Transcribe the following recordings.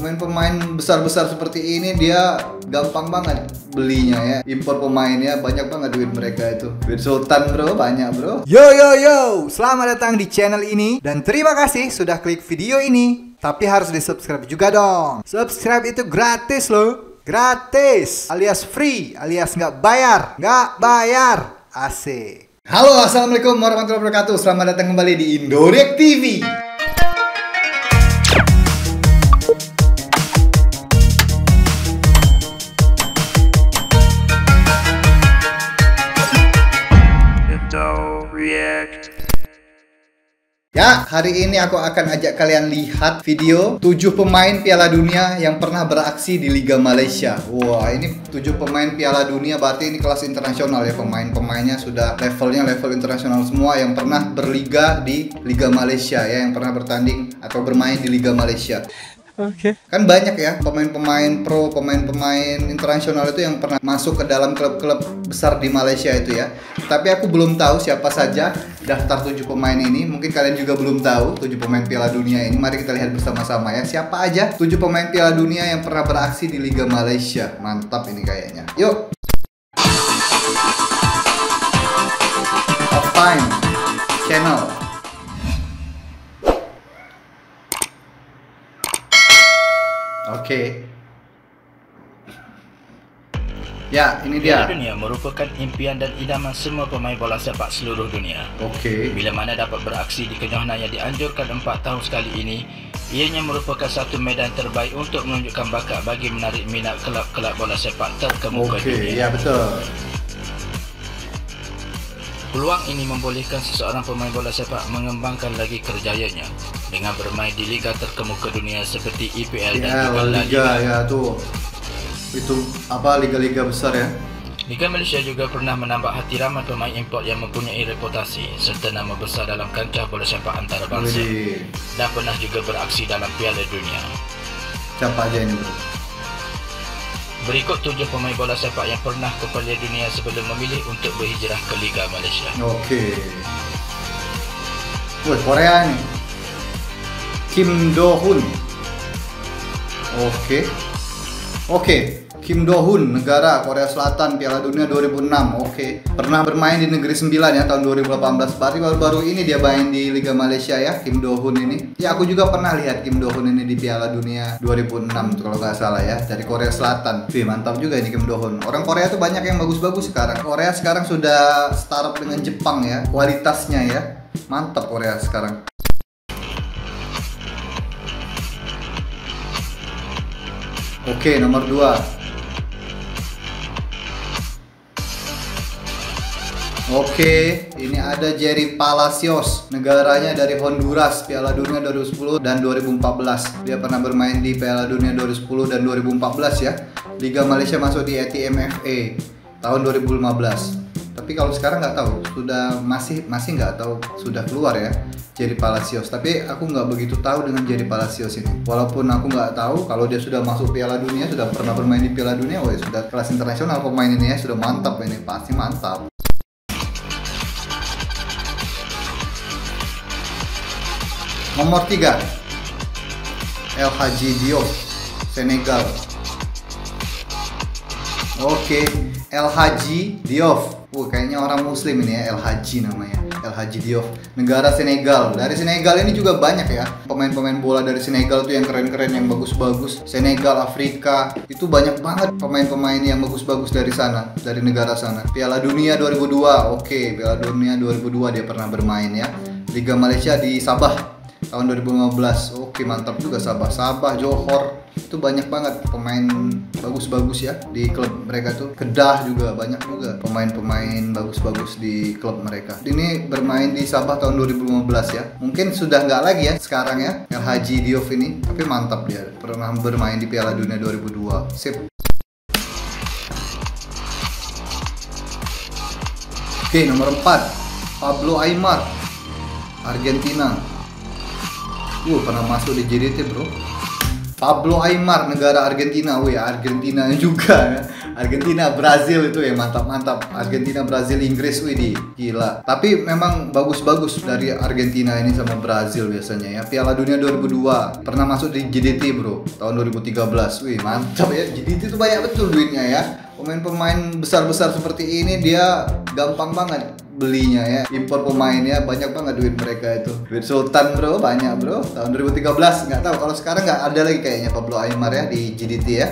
Pemain-pemain besar-besar seperti ini dia gampang banget belinya ya. Impor pemainnya banyak banget duit mereka itu. Duit sultan bro, banyak bro. Yo, selamat datang di channel ini dan terima kasih sudah klik video ini. Tapi harus di subscribe juga dong. Subscribe itu gratis loh. Gratis alias free, alias nggak bayar. Asik. Halo, assalamualaikum warahmatullahi wabarakatuh. Selamat datang kembali di Indoreact TV. Ya, hari ini aku akan ajak kalian lihat video 7 pemain Piala Dunia yang pernah beraksi di Liga Malaysia. Wah, ini 7 pemain Piala Dunia, berarti ini kelas internasional ya. Pemain-pemainnya sudah level internasional semua yang pernah berliga di Liga Malaysia ya, yang pernah bertanding atau bermain di Liga Malaysia. Oke. Kan banyak ya pemain-pemain pro, pemain-pemain internasional itu yang pernah masuk ke dalam klub-klub besar di Malaysia itu ya. Tapi aku belum tahu siapa saja daftar 7 pemain ini. Mungkin kalian juga belum tahu 7 pemain Piala Dunia ini. Mari kita lihat bersama-sama ya. Siapa aja 7 pemain Piala Dunia yang pernah beraksi di Liga Malaysia. Mantap ini kayaknya. Yuk. Top Time Channel. Oke. Ya, ini dia. Piala Dunia merupakan impian dan idaman semua pemain bola sepak seluruh dunia. Oke. Bila mana dapat beraksi di kejohanan yang dianjurkan 4 tahun sekali ini, ianya merupakan satu medan terbaik untuk menunjukkan bakat bagi menarik minat kelab-kelab bola sepak terkemuka dunia. Ya betul. Peluang ini membolehkan seseorang pemain bola sepak mengembangkan lagi kerjayanya dengan bermain di liga terkemuka dunia seperti EPL dan juga La Liga. Ya tuh. Itu apa, liga-liga besar ya. Liga Malaysia juga pernah menambah hati ramai pemain import yang mempunyai reputasi serta nama besar dalam kancah bola sepak antarabangsa dan pernah juga beraksi dalam Piala Dunia. Siapa aja ini bro? Berikut 7 pemain bola sepak yang pernah ke Piala Dunia sebelum memilih untuk berhijrah ke Liga Malaysia. Oke. Wih, Korea nih. Kim Do Hoon. Oke. Kim Do Hoon, negara Korea Selatan, Piala Dunia 2006. Oke. Pernah bermain di Negeri 9 ya tahun 2018. Baru-baru ini dia main di Liga Malaysia ya, Kim Do Hoon ini. Ya, aku juga pernah lihat Kim Do Hoon ini di Piala Dunia 2006 kalau nggak salah ya, dari Korea Selatan. Wih, mantap juga ini Kim Do Hoon. Orang Korea tuh banyak yang bagus-bagus sekarang. Korea sekarang sudah startup dengan Jepang ya, kualitasnya ya. Mantap Korea sekarang. Oke, nomor 2. Oke, ini ada Jerry Palacios, negaranya dari Honduras, Piala Dunia 2010 dan 2014. Dia pernah bermain di Piala Dunia 2010 dan 2014 ya. Liga Malaysia masuk di ATMFA tahun 2015. Tapi kalau sekarang nggak tahu, sudah masih nggak tahu sudah keluar ya Jerry Palacios. Tapi aku nggak begitu tahu dengan Jerry Palacios ini. Walaupun aku nggak tahu kalau dia sudah masuk Piala Dunia, sudah pernah bermain di Piala Dunia, wah sudah kelas internasional pemain ini ya, sudah mantap ini, pasti mantap. Nomor 3, El Hadji Diouf, Senegal. Oke, El Hadji Diouf. Kayaknya orang muslim ini ya, El Hadji namanya. El Hadji Diouf, negara Senegal. Dari Senegal ini juga banyak ya pemain-pemain bola dari Senegal tuh yang keren-keren, yang bagus-bagus. Senegal, Afrika, itu banyak banget pemain-pemain yang bagus-bagus dari sana, dari negara sana. Piala Dunia 2002. Oke, Piala Dunia 2002 dia pernah bermain ya. Liga Malaysia di Sabah tahun 2015. Oke, mantap juga Sabah, Johor. Itu banyak banget pemain bagus-bagus ya di klub mereka tuh. Kedah juga banyak juga pemain-pemain bagus-bagus di klub mereka. Ini bermain di Sabah tahun 2015 ya. Mungkin sudah nggak lagi ya sekarang ya El Hadji Diouf ini, tapi mantap dia. Pernah bermain di Piala Dunia 2002. Sip. Oke, nomor 4, Pablo Aimar, Argentina. Pernah masuk di JDT bro. Pablo Aimar, negara Argentina. Wih, Argentina juga ya. Argentina, Brazil itu ya, mantap-mantap. Argentina, Brazil, Inggris, wih gila. Tapi memang bagus-bagus dari Argentina ini sama Brazil biasanya ya. Piala Dunia 2002 pernah masuk di GDT bro, tahun 2013. Wih, mantap ya. GDT itu banyak betul duitnya ya. Pemain-pemain besar-besar seperti ini dia gampang banget belinya ya, impor pemainnya banyak banget duit mereka itu. Duit Sultan bro, banyak bro. Tahun 2013 nggak tahu, kalau sekarang nggak ada lagi kayaknya Pablo Aimar ya di GDT ya.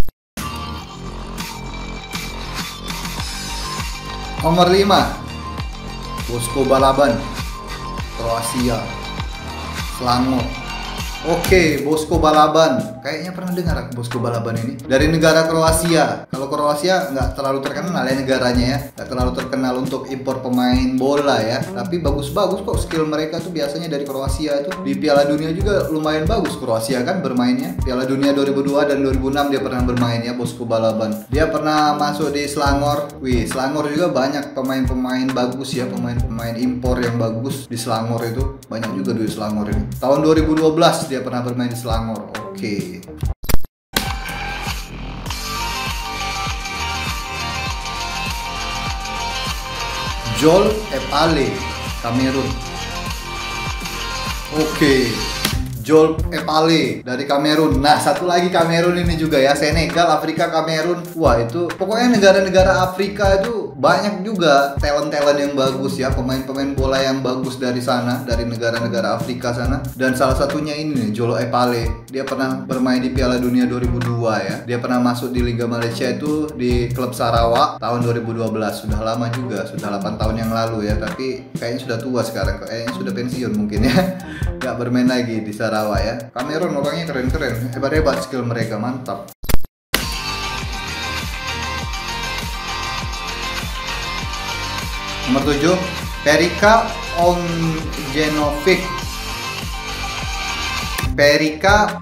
Nomor 5 Boško Balaban, Kroasia, Selangor. Oke, Boško Balaban. Kayaknya pernah dengar aku Boško Balaban ini. Dari negara Kroasia. Kalau Kroasia nggak terlalu terkenal ya negaranya ya. Nggak terlalu terkenal untuk impor pemain bola ya. Tapi bagus-bagus kok skill mereka tuh biasanya dari Kroasia itu. Di Piala Dunia juga lumayan bagus Kroasia kan bermainnya. Piala Dunia 2002 dan 2006 dia pernah bermain ya, Boško Balaban. Dia pernah masuk di Selangor. Wih, Selangor juga banyak pemain-pemain bagus ya. Pemain-pemain impor yang bagus di Selangor itu. Banyak juga di Selangor ini. Tahun 2012 dia pernah bermain di Selangor. Oke. Joel Epale, Kamerun. Oke. Joel Epale dari Kamerun. Nah, satu lagi Kamerun ini juga ya, Senegal, Afrika, Kamerun. Wah, itu pokoknya negara-negara Afrika itu banyak juga talent-talent yang bagus ya, pemain-pemain bola yang bagus dari sana, dari negara-negara Afrika sana. Dan salah satunya ini nih, Joel Epale. Dia pernah bermain di Piala Dunia 2002 ya. Dia pernah masuk di Liga Malaysia itu di klub Sarawak tahun 2012. Sudah lama juga, sudah 8 tahun yang lalu ya, tapi kayaknya sudah tua sekarang, kayaknya sudah pensiun mungkin ya. Gak bermain lagi di Sarawak ya. Kamerun orangnya keren-keren, hebat-hebat skill mereka, mantap. Nomor 7 Perica Ognjenovic. Perica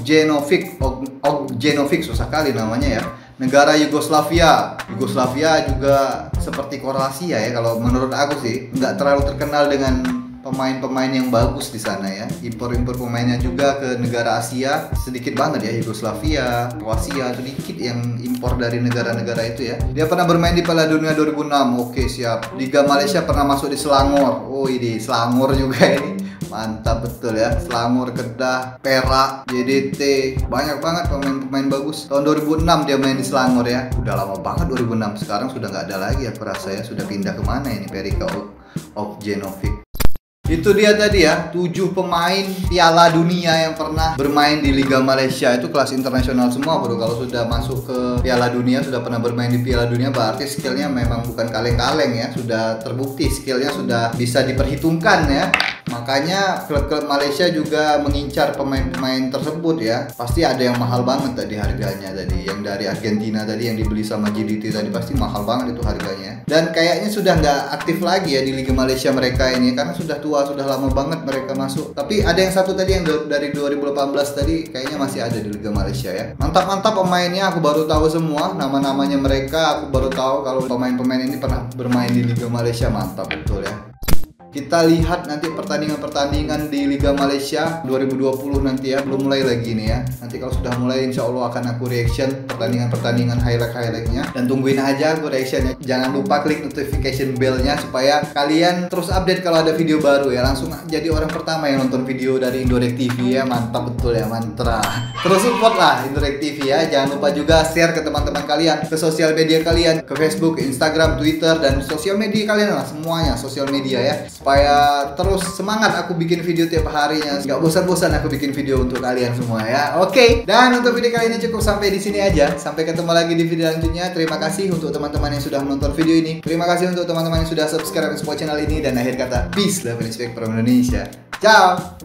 Ognjenovic susah kali namanya ya. Negara Yugoslavia. Yugoslavia juga seperti Kroasia ya, kalau menurut aku sih nggak terlalu terkenal dengan pemain-pemain yang bagus di sana ya. Impor-impor pemainnya juga ke negara Asia sedikit banget ya. Yugoslavia, Kroasia sedikit yang impor dari negara-negara itu ya. Dia pernah bermain di Piala Dunia 2006. Oke, siap. Liga Malaysia pernah masuk di Selangor. Oh, ini Selangor juga ini. Mantap betul ya. Selangor, Kedah, Perak, JDT. Banyak banget pemain-pemain bagus. Tahun 2006 dia main di Selangor ya. Udah lama banget 2006. Sekarang sudah nggak ada lagi aku rasa ya. Sudah pindah kemana ini Perica Ognjenovic. Itu dia tadi ya, 7 pemain Piala Dunia yang pernah bermain di Liga Malaysia. Itu kelas internasional semua bro. Kalau sudah masuk ke Piala Dunia, sudah pernah bermain di Piala Dunia, berarti skillnya memang bukan kaleng-kaleng ya. Sudah terbukti skillnya, sudah bisa diperhitungkan ya. Makanya klub-klub Malaysia juga mengincar pemain-pemain tersebut ya. Pasti ada yang mahal banget tadi harganya tadi. Yang dari Argentina tadi yang dibeli sama GDT tadi pasti mahal banget itu harganya. Dan kayaknya sudah nggak aktif lagi ya di Liga Malaysia mereka ini, karena sudah tua, sudah lama banget mereka masuk. Tapi ada yang satu tadi yang dari 2018 tadi kayaknya masih ada di Liga Malaysia ya. Mantap-mantap pemainnya, aku baru tahu semua nama-namanya mereka. Aku baru tahu kalau pemain-pemain ini pernah bermain di Liga Malaysia. Mantap betul ya. Kita lihat nanti pertandingan-pertandingan di Liga Malaysia 2020 nanti ya. Belum mulai lagi nih ya. Nanti kalau sudah mulai insya Allah akan aku reaction pertandingan-pertandingan highlight-highlightnya. Dan tungguin aja aku reactionnya. Jangan lupa klik notification bell-nya supaya kalian terus update kalau ada video baru ya. Langsung jadi orang pertama yang nonton video dari Indorek TV ya. Mantap betul ya, mantra. Terus support lah Indorek TV ya. Jangan lupa juga share ke teman-teman kalian, ke sosial media kalian, ke Facebook, Instagram, Twitter, dan sosial media kalian lah, semuanya sosial media ya. Supaya terus semangat aku bikin video tiap harinya, nggak bosan-bosan aku bikin video untuk kalian semua ya. Oke, dan untuk video kali ini cukup sampai di sini aja. Sampai ketemu lagi di video selanjutnya. Terima kasih untuk teman-teman yang sudah menonton video ini. Terima kasih untuk teman-teman yang sudah subscribe ke support channel ini. Dan akhir kata, peace, love and respect from Indonesia. Ciao.